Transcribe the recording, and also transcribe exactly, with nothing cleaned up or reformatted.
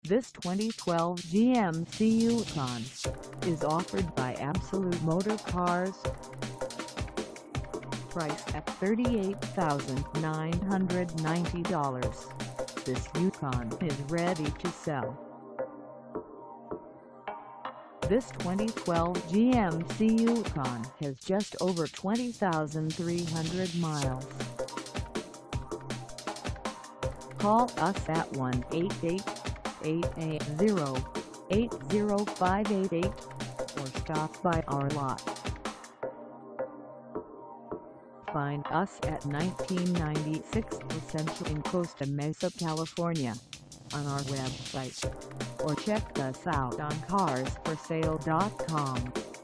This twenty twelve G M C Yukon is offered by Absolute Motor Cars. Price at thirty-eight thousand nine hundred ninety dollars. This Yukon is ready to sell. This twenty twelve G M C Yukon has just over twenty thousand three hundred miles. Call us at one eight eight, eight eight zero, eight zero five eight eight or stop by our lot. Find us at nineteen ninety-six Placentia in Costa Mesa, California on our website, or check us out on cars for sale dot com.